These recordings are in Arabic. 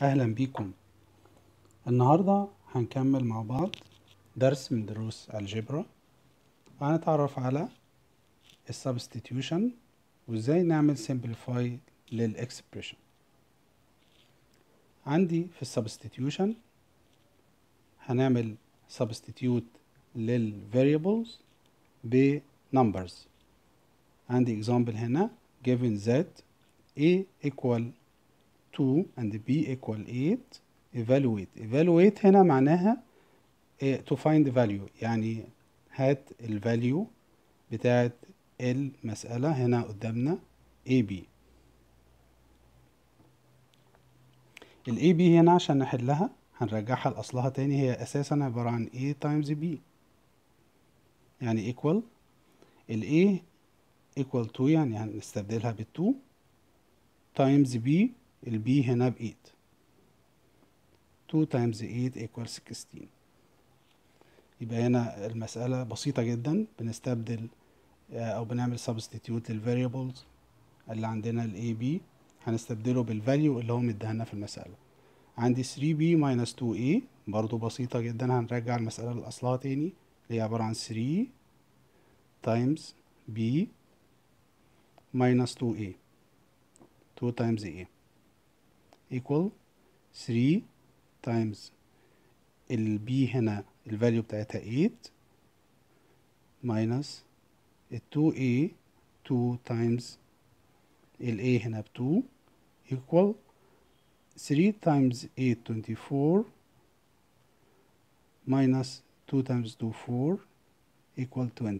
أهلا بيكم. النهاردة هنكمل مع بعض درس من دروس الجبرا، وهنتعرف على السبستيتيوشن وازاي نعمل simplify للإكسبريشن. عندي في السبستيتيوشن هنعمل substitute للvariables بnumbers. عندي example هنا given that a equal 2 and b equal 8. evaluate هنا معناها to find value، يعني هات الفاليو بتاعت المسألة هنا قدامنا AB. ال AB هنا عشان نحلها هنرجعها لأصلها تاني، هي أساسا عبارة عن A times B، يعني equal ال A equal 2، يعني هنستبدلها بال 2 times B، ال B هنا ب 8. 2 times 8 equal 16. يبقى هنا المسألة بسيطة جدا، بنستبدل أو بنعمل substitute للفاريبلز اللي عندنا ال AB، هنستبدله بالفاليو اللي هو مديهالنا في المسألة. عندي 3B minus 2A، برضو بسيطة جدا، هنرجع المسألة لأصلها تاني، اللي هي عبارة عن 3 times B minus 2A، 2 times A equal 3 times ال B هنا الفاليو بتاعتها 8 minus ال 2A 2 times ال A هنا ب 2 equal 3 times 8 24 minus 2 times 2 4 equal 20.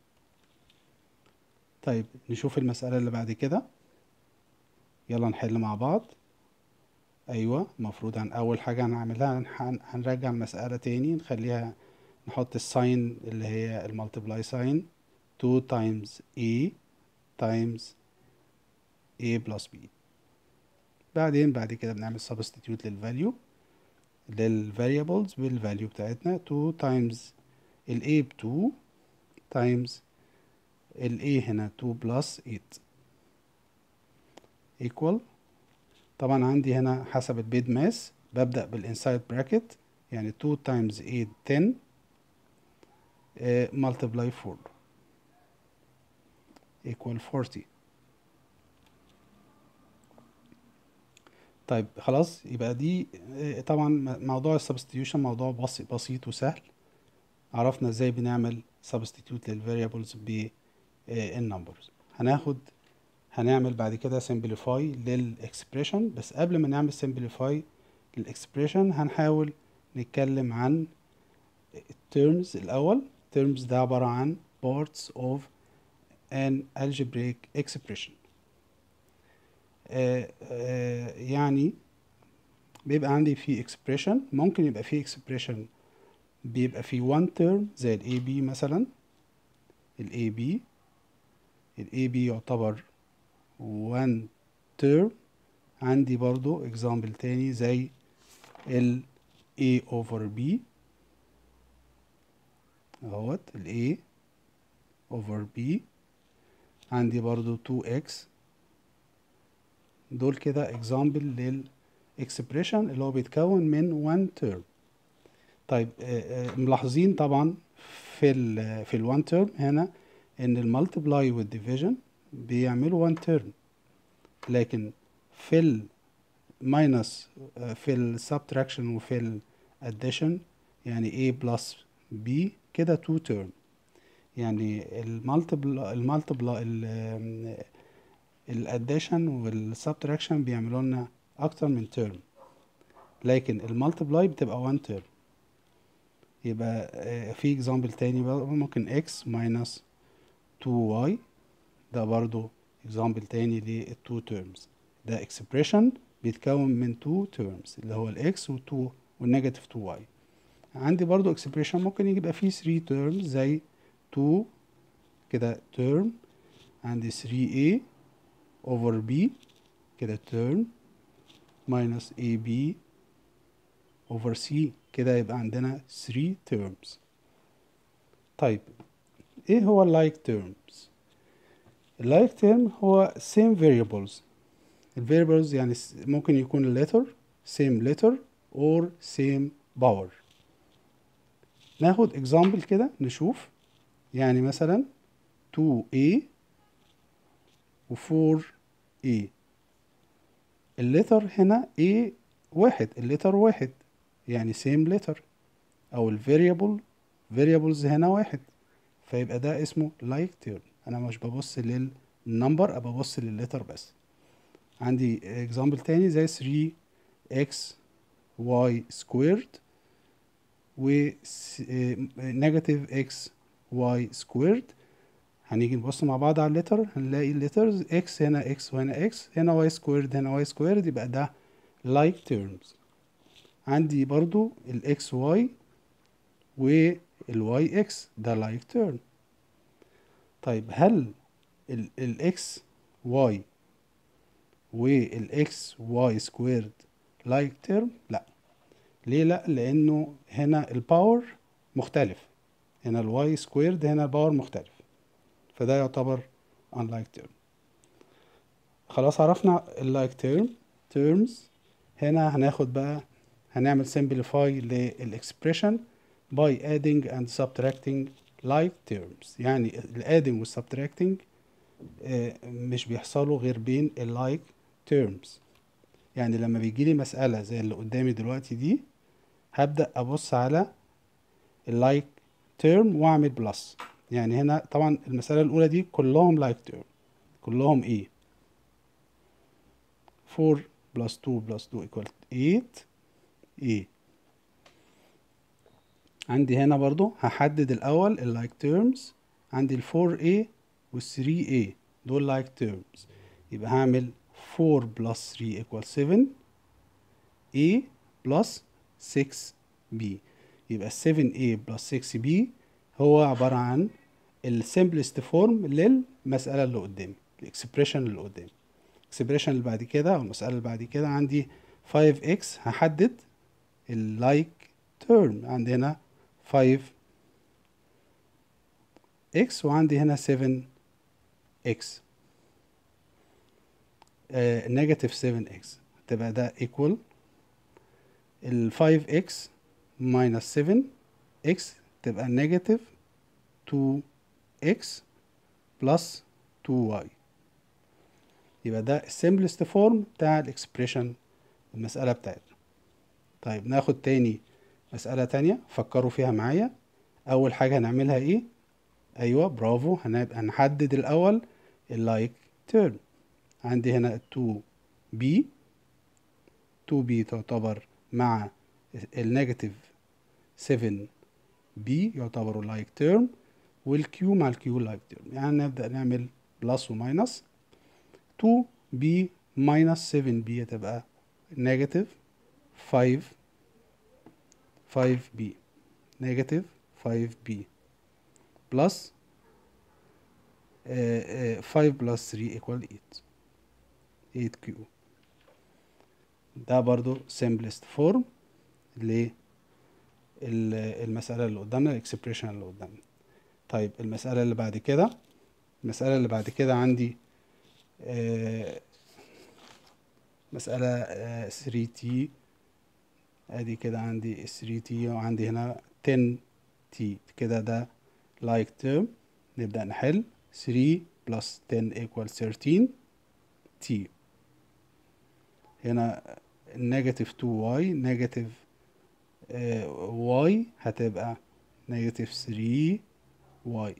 طيب نشوف المسألة اللي بعد كده، يلا نحل مع بعض. أيوة، المفروض أول حاجة هنعملها هنرجع المسألة تاني، نخليها نحط الساين اللي هي المالتيبلاي ساين 2 times A times A plus B. بعد كده بنعمل substitute للفاريبلز بالفاليو بتاعتنا. 2 times ال A ب 2 times ال A هنا 2 plus 8 equal، طبعا عندي هنا حسب البيد ماس ببدأ بالانسايد براكت، يعني 2 times 8 10 multiply 4 equal 40. طيب خلاص، يبقى دي طبعا موضوع السبستيوشن موضوع بسيط وسهل. عرفنا ازاي بنعمل substitute للفاريبلز بالنمبرز. هنعمل بعد كده simplify للإكسبريشن، بس قبل ما نعمل simplify للإكسبريشن هنحاول نتكلم عن terms الأول. terms ده عبارة عن parts of an algebraic expression. يعني بيبقى عندي في expression، ممكن يبقى في expression بيبقى في one term زي ال AB مثلا. ال AB يعتبر one term. عندي برضو example تاني زي ال A over B اهوت، ال A over B. عندي برضو 2x. دول كده example للexpression اللي هو بيتكون من one term. طيب ملاحظين طبعا في ال one term هنا ان المالتبلاي والديفيجن بيعملوا one term، لكن في ال minus في ال subtraction وفي ال addition يعني A plus B كده two term. يعني الاديشن والسبتراكشن بيعملوا لنا اكتر من ترم، لكن المالتبلاي بتبقى 1 ترم. يبقى في اكزامبل تاني ممكن x minus 2y، ده برضو اكزامبل تاني للتو تيرمز. ده اكسبريشن بيتكون من 2 تيرمز اللي هو الاكس و2 والنيجاتيف 2y. عندي برضو اكسبريشن ممكن يبقى فيه 3 تيرمز زي 2 كده تيرم، عندي 3a over b كده term minus ab over c كده يبقى عندنا 3 terms. طيب ايه هو like terms؟ like term هو same variables. variables يعني ممكن يكون letter same letter or same power. ناخد example كده نشوف. يعني مثلا 2A و 4A. اللتر هنا A واحد، اللتر واحد يعني same letter، أو variables هنا واحد، فيبقى ده اسمه like term. أنا مش ببص للنمبر، ببص لللتر بس. عندي example تاني زي 3x y squared و negative x y squared. هنيجي نبص مع بعض على الليتر، هنلاقي الليترز x هنا x وهنا x، هنا y squared هنا y squared، يبقى ده like terms. عندي برضو ال xy وال yx، ده like term. طيب هل ال xy وال xy squared like term؟ لا. ليه لا؟ لانه هنا الباور مختلف، هنا الواي سكويرد، هنا الباور مختلف، فده يعتبر unlike term. خلاص عرفنا اللايك terms. هنا هناخد بقى، هنعمل simplify للإكسبريشن by adding and subtracting like terms. يعني ال adding وال subtracting مش بيحصلوا غير بين ال like terms. يعني لما بيجيلي مسألة زي اللي قدامي دلوقتي دي، هبدأ أبص على اللايك تيرم واعمل بلس. يعني هنا طبعا المسألة الأولى دي كلهم لايك تيرم، كلهم A. 4 plus 2 plus 2 equal 8 A. عندي هنا برضو هحدد الأول اللايك تيرمز. عندي ال 4A وال 3A دول لايك تيرمز، يبقى هعمل 4 plus 3 equal 7 A plus 6B. يبقى 7A plus 6B هو عبارة عن السمبلست فورم للمسألة اللي قدامي، الاكسبريشن اللي قدامي. الاكسبريشن اللي بعد كده او المسألة اللي بعد كده عندي 5x، هحدد اللايك تيرم. عندي هنا 5x وعندي هنا 7x، نيجاتيف 7x، تبقى ده equal ال 5x minus 7x تبقى نيجاتيف 2x plus 2y. يبقى ده السمبلست فورم بتاع الاكسبريشن المسألة بتاعتنا. طيب ناخد تاني مسألة تانية، فكروا فيها معايا. أول حاجة هنعملها إيه؟ أيوة برافو، هنحدد الأول اللايك تيرم. عندي هنا 2b، 2b تعتبر مع النيجاتيف 7b يعتبروا لايك تيرم، والكيو مع الكيو لايك تيرم. يعني نبدأ نعمل بلس وماينس. 2b minus 7b هتبقى نيجاتيف 5b، نيجاتيف 5b بلس 5 بلس 3 equal 8، 8q. ده برضو simplest form للمسألة اللي قدامنا، الاكسبريشن اللي قدامنا. طيب المسألة اللي بعد كده، المسألة اللي بعد كده عندي مسألة 3t. ادي كده عندي 3t وعندي هنا 10t، كده ده like term. نبدأ نحل. 3 plus 10 equal 13t. هنا negative 2y، negative y هتبقى negative 3y.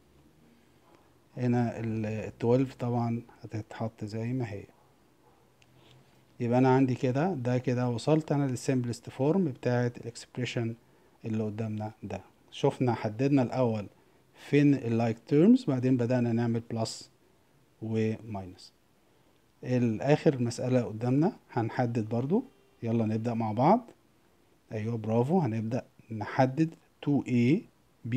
هنا ال 12 طبعا هتتحط زي ما هي. يبقى انا عندي كده، ده كده وصلت انا للسمبلست فورم بتاعت الاكسبريشن اللي قدامنا ده. شفنا حددنا الاول فين اللايك تيرمز، بعدين بدأنا نعمل بلس وماينس. الاخر مسألة قدامنا هنحدد برضو. يلا نبدأ مع بعض. ايوه برافو، هنبدأ نحدد 2a b،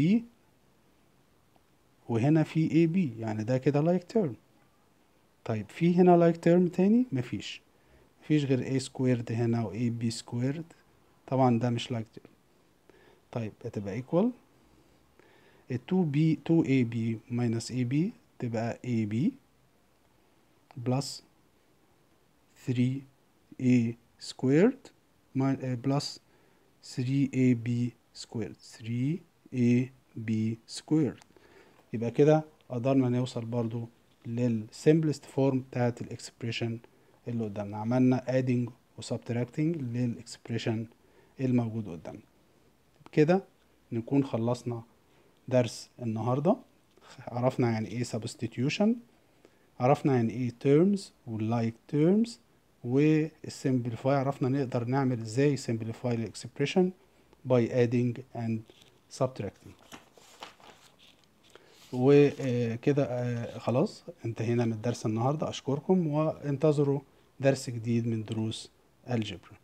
وهنا في ab، يعني ده كده لايك تيرم. طيب في هنا لايك تيرم تاني؟ مفيش غير a سكويرد هنا و ab سكويرد، طبعا ده مش لايك تيرم. طيب هتبقى equal 2b 2ab minus ab تبقى ab plus 3a squared plus 3ab squared 3ab squared. يبقى كده قدرنا نوصل برضو للسمبلست فورم بتاعت الاكسبريشن اللي قدامنا. عملنا adding و subtracting للاكسبريشن الموجود قدامنا. كده نكون خلصنا درس النهاردة. عرفنا يعني ايه substitution، عرفنا يعني ايه terms و like terms والsimplify، عرفنا نقدر نعمل ازاي simplify الاكسبريشن by adding and subtracting. وكده خلاص انتهينا من درس النهاردة. أشكركم وانتظروا درس جديد من دروس الجبر.